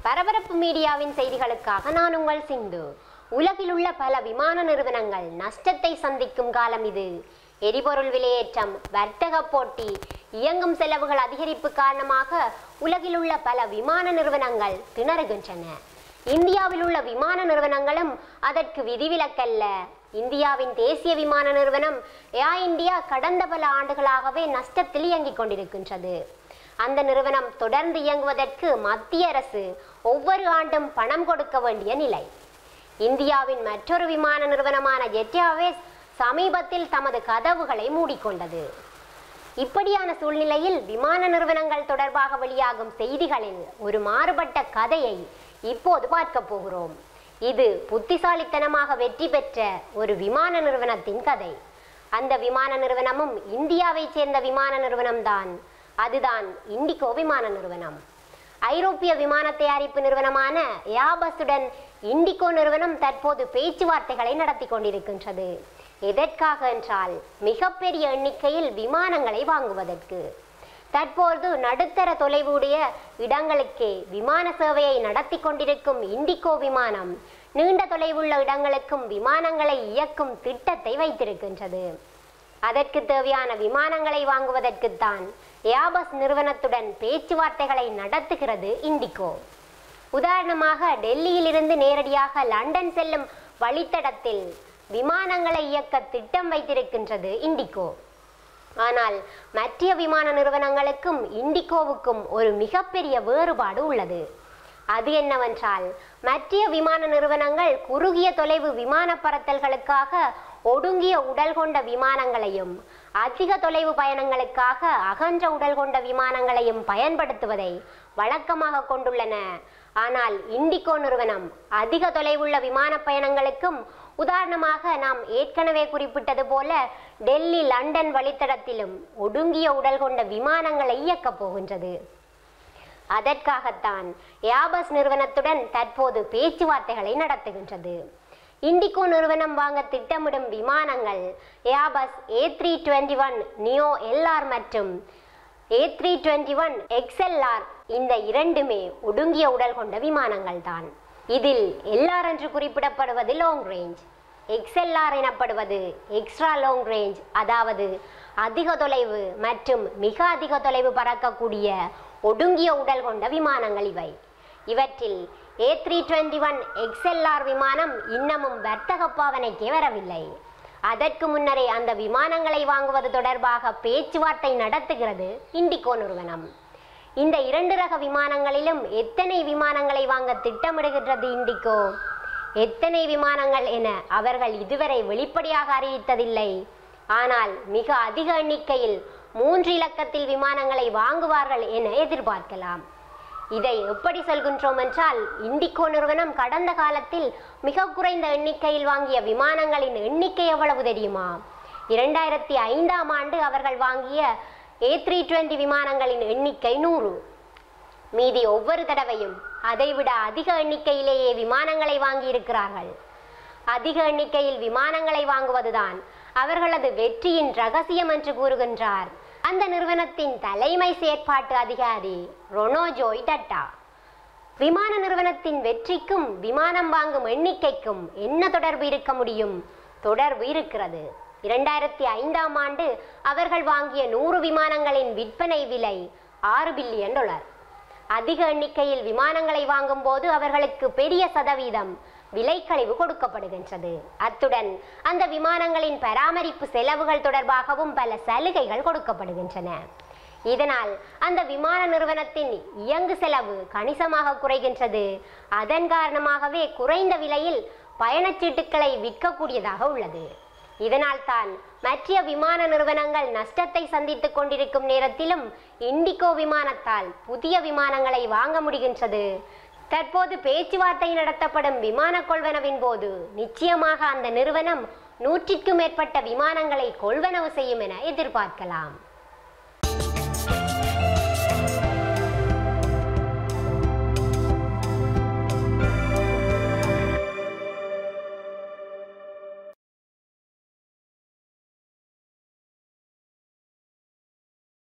பரபரப்பு மீடியாவின் செய்திகளுக்காக நான் உங்கள் சிந்து. உலகில் உள்ள பல விமான நிறுவனங்கள் நஷ்டத்தை சந்திக்கும் காலம் இது. எரிபொருள் விலையேற்றம், வர்த்தக போட்டி, இயங்கும் செலவுகள் அதிகரிப்பு காரணமாக உலகில் உள்ள பல விமான நிறுவனங்கள் திணறுகின்றன. இந்தியாவில் உள்ள விமான நிறுவனங்களும் அதற்கு விதிவிலக்கல்ல. இந்தியாவின் தேசிய விமான நிறுவனம் ஏர் இந்தியா கடந்த பல ஆண்டுகளாகவே நஷ்டத்தில் இயங்கிக் கொண்டிருக்கின்றது. அந்த நிறுவனம் தொடர்ந்து இயங்குவதற்கு மத்திய அரசு ஒவ்வொரு ஆண்டும் பணம் கொடுக்க வேண்டிய நிலை. இந்தியாவின் மற்றொரு விமான நிறுவனமான ஜெட் ஏர்வேஸ் சமீபத்தில் தமது கதவுகளை மூடிக்கொண்டது. இப்படியான சூழ்நிலையில் விமான நிறுவனங்கள் தொடர்பாக வெளியாகும் செய்திகளில் ஒரு மாறுபட்ட கதையை இப்போது பார்க்க போகிறோம். இது புத்திசாலித்தனமாக வெற்றி பெற்ற ஒரு விமான நிறுவனத்தின் கதை. அந்த விமான நிறுவனமும் இந்தியாவை சேர்ந்த விமான நிறுவனம்தான். அதுதான் இண்டிகோ விமான நிறுவனம். ஐரோப்பிய விமான தயாரிப்பு நிறுவனமான ஏர்பஸுடன் இண்டிகோ நிறுவனம் தற்போது பேச்சுவார்த்தைகளை நடத்தி கொண்டிருக்கின்றது. எதற்காக என்றால் மிகப்பெரிய எண்ணிக்கையில் விமானங்களை வாங்குவதற்கு. தற்போது நடுத்தர தொலைவுடைய இடங்களுக்கே விமான சேவையை நடத்தி கொண்டிருக்கும் இண்டிகோ விமானம் நீண்ட தொலைவுள்ள இடங்களுக்கும் விமானங்களை இயக்கும் திட்டத்தை வைத்திருக்கின்றது. அதற்கு தேவையான விமானங்களை வாங்குவதற்குத்தான் ஏர்பஸ் நிறுவனத்துடன் பேச்சுவார்த்தைகளை நடத்துகிறது இண்டிகோ. உதாரணமாக டெல்லியிலிருந்து நேரடியாக லண்டன் செல்லும் வழித்தடத்தில் விமானங்களை இயக்க திட்டம் வைத்திருக்கின்றது இண்டிகோ. ஆனால் மற்ற விமான நிறுவனங்களுக்கும் இண்டிகோவுக்கும் ஒரு மிகப்பெரிய வேறுபாடு உள்ளது. அது என்னவென்றால் மற்ற விமான நிறுவனங்கள் குறுகிய தொலைவு விமான பறத்தல்களுக்காக ஒடுங்கிய உடல் கொண்ட விமானங்களையும் அதிக தொலைவு பயணங்களுக்காக அகன்ற உடல் கொண்ட விமானங்களையும் பயன்படுத்துவதை வழக்கமாக கொண்டுள்ளன. ஆனால் இண்டிகோ நிறுவனம் அதிக தொலைவுள்ள விமான பயணங்களுக்கும், உதாரணமாக நாம் ஏற்கனவே குறிப்பிட்டது போல டெல்லி லண்டன் வழித்தடத்திலும் ஒடுங்கிய உடல் கொண்ட விமானங்களை இயக்கப் போகின்றது. அதற்காகத்தான் ஏர்பஸ் நிறுவனத்துடன் தற்போது பேச்சுவார்த்தைகளை நடத்துகின்றது. இண்டிகோ நிறுவனம் வாங்க திட்டமிடும் விமானங்கள் ஏர்பஸ் A321neo LR மற்றும் A321 XLR. இந்த இரண்டுமே ஒடுங்கிய உடல் கொண்ட விமானங்கள் தான். இதில் LR என்று குறிப்பிடப்படுவது லாங் ரேஞ்ச், XLR எனப்படுவது எக்ஸ்ட்ரா லாங் ரேஞ்ச், அதாவது அதிக தொலைவு மற்றும் மிக அதிக தொலைவு பறக்கக்கூடிய ஒடுங்கிய உடல் கொண்ட விமானங்கள் இவை. இவற்றில் A321 XLR விமானம் இன்னமும் வர்த்தக பாவனைக்கே வரவில்லை. அதற்கு முன்னரே அந்த விமானங்களை வாங்குவது தொடர்பாக பேச்சுவார்த்தை நடத்துகிறது இண்டிகோ நிறுவனம். இந்த இரண்டு ரக விமானங்களிலும் எத்தனை விமானங்களை வாங்க திட்டமிடுகின்றது இண்டிகோ? எத்தனை விமானங்கள் என அவர்கள் இதுவரை வெளிப்படையாக அறிவித்ததில்லை. ஆனால் மிக அதிக எண்ணிக்கையில் 3 இலக்கத்தில் விமானங்களை வாங்குவார்கள் என எதிர்பார்க்கலாம். இதை எப்படி சொல்கின்றோம் என்றால், இண்டிகோ நிறுவனம் கடந்த காலத்தில் மிக குறைந்த எண்ணிக்கையில் வாங்கிய விமானங்களின் எண்ணிக்கை எவ்வளவு தெரியுமா? 2005ஆம் ஆண்டு அவர்கள் வாங்கிய A320 விமானங்களின் எண்ணிக்கை 100. மீதி ஒவ்வொரு தடவையும் அதைவிட அதிக எண்ணிக்கையிலேயே விமானங்களை வாங்கி இருக்கிறார்கள். அதிக எண்ணிக்கையில் விமானங்களை வாங்குவதுதான் அவர்களது வெற்றியின் ரகசியம் என்று கூறுகின்றார் அந்த நிறுவனத்தின் தலைமை செயற்பாட்டு அதிகாரி ரொனோஜோய் டட்டா. விமான நிறுவனத்தின் வெற்றிக்கும் விமானம் வாங்கும் எண்ணிக்கைக்கும் என்ன தொடர்பு இருக்க முடியும்? தொடர்பு இருக்கிறது. 2005ஆம் ஆண்டு அவர்கள் வாங்கிய 100 விமானங்களின் விற்பனை விலை $6 பில்லியன். அதிக எண்ணிக்கையில் விமானங்களை வாங்கும் போது அவர்களுக்கு பெரிய சதவீதம் விலைக்கழிவு கொடுக்கப்படுகின்றது. அத்துடன் அந்த விமானங்களின் பராமரிப்பு செலவுகள் தொடர்பாகவும் பல சலுகைகள் கொடுக்கப்படுகின்றன. இதனால் அந்த விமான நிறுவனத்தின் இயங்கு செலவு கணிசமாக குறைகின்றது. அதன் காரணமாகவே குறைந்த விலையில் பயணச்சீட்டுக்களை விற்கக்கூடியதாக உள்ளது. இதனால் தான் மற்ற விமான நிறுவனங்கள் நஷ்டத்தை சந்தித்துக் கொண்டிருக்கும் நேரத்திலும் இண்டிகோ விமானத்தால் புதிய விமானங்களை வாங்க முடிகின்றது. தற்போது பேச்சுவார்த்தை நடத்தப்படும் விமான கொள்வனவின் போது நிச்சயமாக அந்த நிறுவனம் 100க்கும் மேற்பட்ட விமானங்களை கொள்வனவு செய்யும் என எதிர்பார்க்கலாம்.